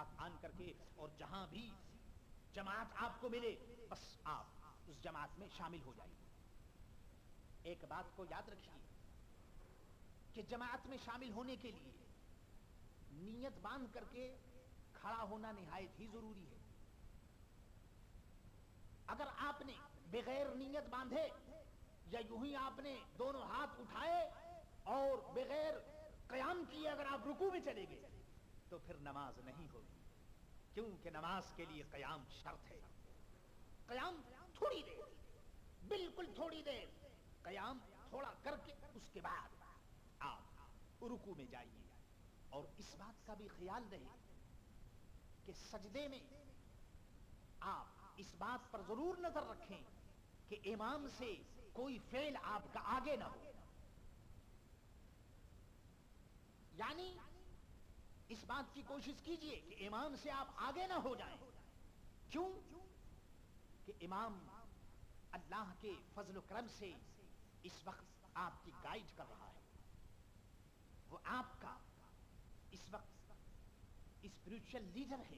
ساتھ آن کر کے اور جہاں بھی جماعت آپ کو ملے بس آپ اس جماعت میں شامل ہو جائیے۔ ایک بات کو یاد رکھیے کہ جماعت میں شامل ہونے کے لیے نیت باندھ کر کے کھڑا ہونا نہایت ہی ضروری ہے۔ اگر آپ نے بغیر نیت باندھے یا یوں ہی آپ نے دونوں ہاتھ اٹھائے اور بغیر قیام کیے اگر آپ رکوع میں چلے گئے تو پھر نماز نہیں ہوگی، کیونکہ نماز کے لیے قیام شرط ہے۔ قیام تھوڑی دیر، بالکل تھوڑی دیر قیام تھوڑا کر کے اس کے بعد آپ رکوع میں جائیے۔ اور اس بات کا بھی خیال رہے کہ سجدے میں آپ اس بات پر ضرور نظر رکھیں کہ امام سے کوئی فعل آپ کا آگے نہ ہو، یعنی اس بات کی کوشش کیجئے کہ امام سے آپ آگے نہ ہو جائیں۔ کیوں کہ امام اللہ کے فضل و کرم سے اس وقت آپ کی گائیڈ کر رہا ہے، وہ آپ کا اس وقت اسپریچول لیڈر ہے،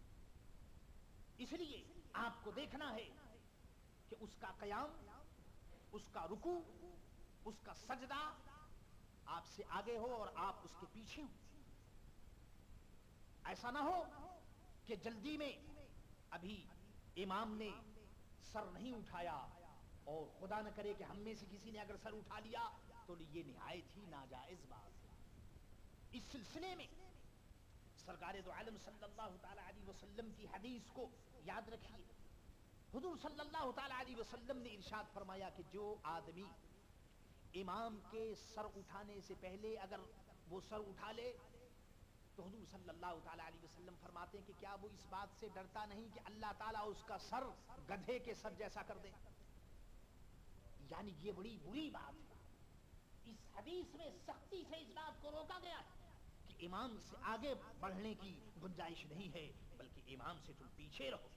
اس لیے آپ کو دیکھنا ہے کہ اس کا قیام، اس کا رکوع، اس کا سجدہ آپ سے آگے ہو اور آپ اس کے پیچھے ہوں۔ ایسا نہ ہو کہ جلدی میں ابھی امام نے سر نہیں اٹھایا اور خدا نہ کرے کہ ہم میں سے کسی نے اگر سر اٹھا لیا تو یہ نہایت ہی ناجائز بات ہے۔ اس سلسلے میں سرکار دو عالم صلی اللہ تعالی علیہ وسلم کی حدیث کو یاد رکھیے۔ حضور صلی اللہ تعالی علیہ وسلم نے ارشاد فرمایا کہ جو آدمی امام کے سر اٹھانے سے پہلے اگر وہ سر اٹھا لے تو حضور صلی اللہ تعالی علیہ وسلم فرماتے ہیں کہ کیا وہ اس بات سے ڈرتا نہیں کہ اللہ تعالیٰ اس کا سر گدھے کے سر جیسا کر دے؟ یعنی یہ بڑی بری بات ہے۔ اس حدیث میں سختی سے اس بات کو روکا گیا ہے کہ امام سے آگے بڑھنے کی گنجائش نہیں ہے، بلکہ امام سے تم پیچھے رہو۔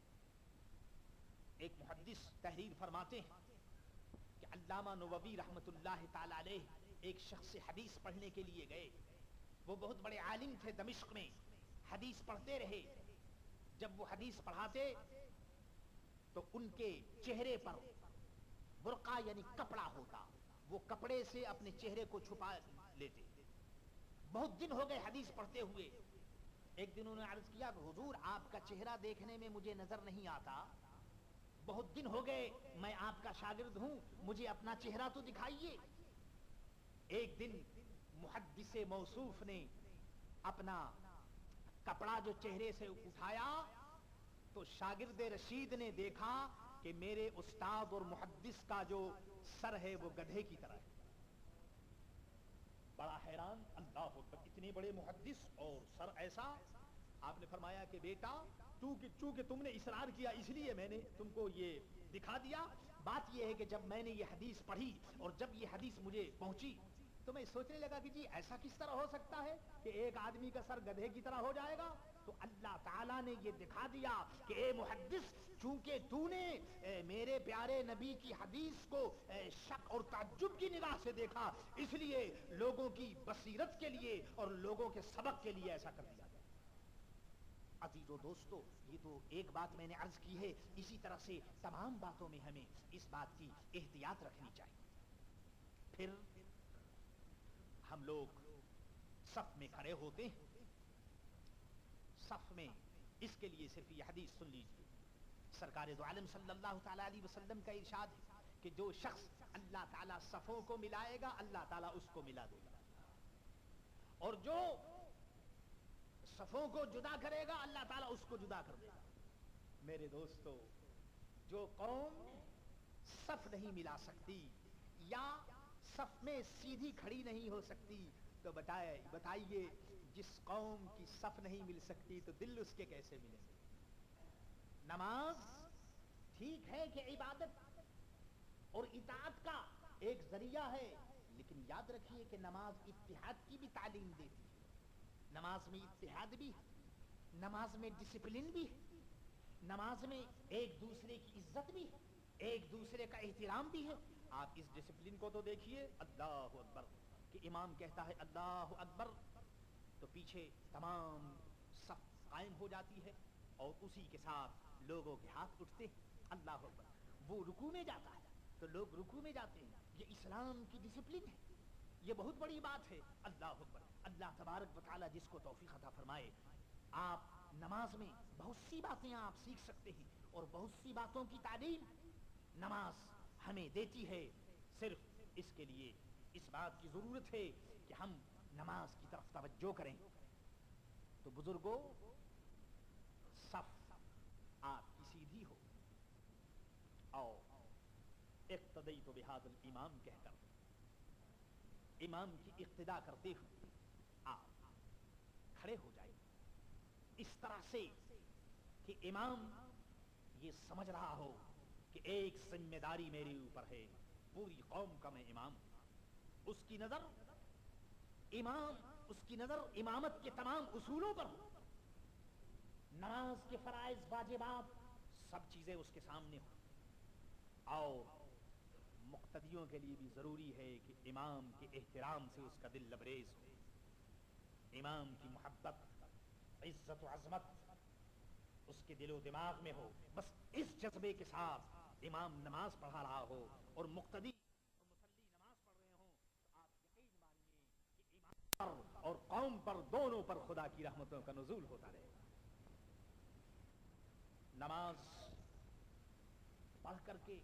ایک محدث تحریر فرماتے ہیں کہ علامہ نووی رحمت اللہ تعالی علیہ ایک شخص سے حدیث پڑھنے کے لیے گئے۔ وہ بہت بڑے عالم تھے، دمشق میں حدیث پڑھتے رہے۔ جب وہ حدیث پڑھاتے تو ان کے چہرے پر برقع یعنی کپڑا ہوتا، وہ کپڑے سے اپنے چہرے کو چھپا لیتے۔ بہت دن ہو گئے حدیث پڑھتے ہوئے۔ ایک دن انہوں نے عرض کیا کہ حضور آپ کا چہرہ دیکھنے میں مجھے نظر نہیں آتا، بہت دن ہو گئے میں آپ کا شاگرد ہوں، مجھے اپنا چہرہ تو دکھائیے۔ ایک دن محدث موصوف نے اپنا کپڑا جو چہرے سے اٹھایا تو شاگرد رشید نے دیکھا کہ میرے استاد اور محدث کا جو سر ہے وہ گدھے کی طرح ہے۔ بڑا حیران، اللہ اکبر، اتنے بڑے محدث اور سر ایسا۔ آپ نے فرمایا کہ بیٹا چونکہ تم نے اصرار کیا اس لیے میں نے تم کو یہ دکھا دیا۔ بات یہ ہے کہ جب میں نے یہ حدیث پڑھی اور جب یہ حدیث مجھے پہنچی تو میں سوچنے لگا کہ جی ایسا کس طرح ہو سکتا ہے کہ ایک آدمی کا سر گدھے کی طرح ہو جائے گا؟ تو اللہ تعالیٰ نے یہ دکھا دیا کہ اے محدث، چونکہ تو نے میرے پیارے نبی کی حدیث کو شک اور تعجب کی نگاہ سے دیکھا، اس لیے لوگوں کی بصیرت کے لیے اور لوگوں کے سبق کے لیے ایسا کر دیا۔ عزیزو دوستو، یہ تو ایک بات میں نے عرض کی ہے، اسی طرح سے تمام باتوں میں ہمیں اس بات کی احتیاط رکھنی چاہیے۔ پھر ہم لوگ صف میں کھڑے ہوتے ہیں، صف میں اس کے لیے صرف یہ حدیث سن لیجیے۔ سرکار دو عالم صلی اللہ تعالی علیہ وسلم کا ارشاد ہے کہ جو شخص اللہ تعالیٰ صفوں کو ملائے گا اللہ تعالیٰ اس کو ملا دے گا، اور جو صفوں کو جدا کرے گا اللہ تعالیٰ اس کو جدا کر دے گا۔ میرے دوستو، جو قوم صف نہیں ملا سکتی یا صف میں سیدھی کھڑی نہیں ہو سکتی تو بتائیے جس قوم کی صف نہیں مل سکتی تو دل اس کے کیسے ملیں گے؟ نماز ٹھیک ہے کہ عبادت اور اطاعت کا ایک ذریعہ ہے، لیکن یاد رکھیے کہ نماز اتحاد کی بھی تعلیم دیتی ہے۔ نماز میں اتحاد بھی ہے، نماز میں ڈسپلن بھی ہے، نماز میں ایک دوسرے کی عزت بھی ہے، ایک دوسرے کا احترام بھی ہے۔ آپ اس ڈسپلن کو تو دیکھیے، اللہ اکبر کہ امام کہتا ہے اللہ اکبر تو پیچھے تمام صف قائم ہو جاتی ہے اور اسی کے ساتھ لوگوں کے ہاتھ اٹھتے ہیں، اللہ اکبر، وہ رکوع میں جاتا ہے تو لوگ رکوع میں جاتے ہیں، یہ اسلام کی ڈسپلن ہے، یہ بہت بڑی بات ہے، اللہ اکبر۔ اللہ تبارک و تعالیٰ جس کو توفیق عطا فرمائے، آپ نماز میں بہت سی باتیں آپ سیکھ سکتے ہیں اور بہت سی باتوں کی تعلیم نماز ہمیں دیتی ہے، صرف اس کے لیے اس بات کی ضرورت ہے کہ ہم نماز کی طرف توجہ کریں۔ تو بزرگوں، صف آپ کی سیدھی ہو، اور اقتدیت بہذا الامام کہہ کر امام کی اقتدا کرتے ہوئے آپ کھڑے ہو جائیں اس طرح سے کہ امام یہ سمجھ رہا ہو کہ ایک ذمہ داری میرے اوپر ہے، پوری قوم کا میں امام ہوں۔ اس کی نظر امامت کے تمام اصولوں پر ہو، نماز کے فرائض واجبات سب چیزیں اس کے سامنے ہوں، اور مقتدیوں کے لیے بھی ضروری ہے کہ امام کے احترام سے اس کا دل لبریز ہو، امام کی محبت، عزت و عظمت اس کے دل و دماغ میں ہو، بس اس جذبے کے ساتھ امام نماز پڑھا رہا ہو اور مقتدی اور مسلی نماز پڑھ رہے ہوں، تو آپ یقین مانیے کہ امام پر اور قوم پر دونوں پر خدا کی رحمتوں کا نزول ہوتا رہے گا۔ نماز پڑھ کر کے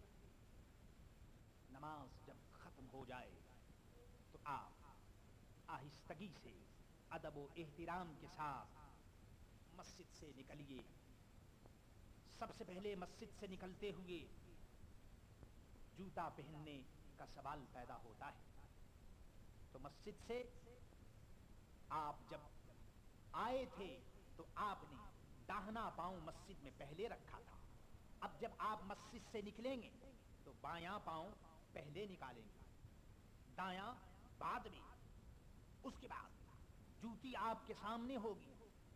نماز جب ختم ہو جائے تو آپ آہستگی سے ادب و احترام کے ساتھ مسجد سے نکلیے۔ سب سے پہلے مسجد سے نکلتے ہوئے جوتا پہننے کا سوال پیدا ہوتا ہے، تو مسجد سے آپ جب آئے تھے تو آپ نے داہنا پاؤں مسجد میں پہلے رکھا تھا، اب جب آپ مسجد سے نکلیں گے تو بایاں پاؤں پہلے نکالیں گے، دایاں بعد میں، اس کے بعد جوتی آپ کے سامنے ہوگی،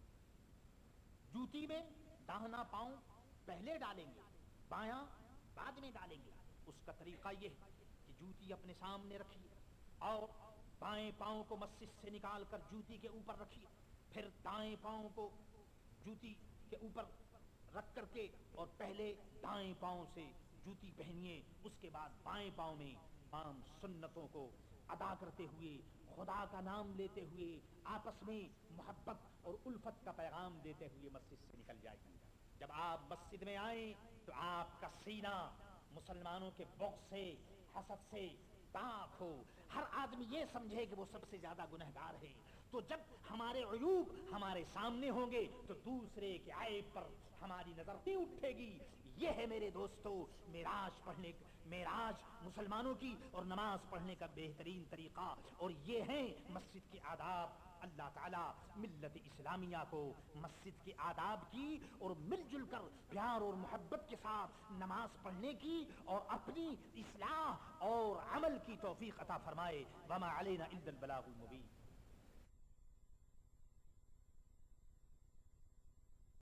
جوتی میں داہنا پاؤں پہلے ڈالیں گے، بایاں بعد میں ڈالیں گے۔ اس کا طریقہ یہ ہے کہ جوتی اپنے سامنے رکھیے اور بائیں پاؤں کو مسجد سے نکال کر جوتی کے اوپر رکھیے، پھر دائیں پاؤں کو جوتی کے اوپر رکھ کر کے اور پہلے دائیں پاؤں سے جوتی پہنیے، اس کے بعد بائیں پاؤں میں تمام سنتوں کو ادا کرتے ہوئے، خدا کا نام لیتے ہوئے، آپس میں محبت اور الفت کا پیغام دیتے ہوئے مسجد سے نکل جائیے۔ جب آپ مسجد میں آئیں تو آپ کا سینہ مسلمانوں کے بغض سے، حسد سے پاک ہو، ہر آدمی یہ سمجھے کہ وہ سب سے زیادہ گنہگار ہے، تو جب ہمارے عیوب ہمارے سامنے ہوں گے تو دوسرے کے عیب پر ہماری نظر نہیں اٹھے گی۔ یہ ہے میرے دوستو معراج مسلمانوں کی اور نماز پڑھنے کا بہترین طریقہ، اور یہ ہیں مسجد کے آداب۔ اللہ تعالیٰ ملت اسلامیہ کو مسجد کے آداب کی اور مل جل کر پیار اور محبت کے ساتھ نماز پڑھنے کی اور اپنی اصلاح اور عمل کی توفیق عطا فرمائے۔ وما علینا الا البلاغ المبین۔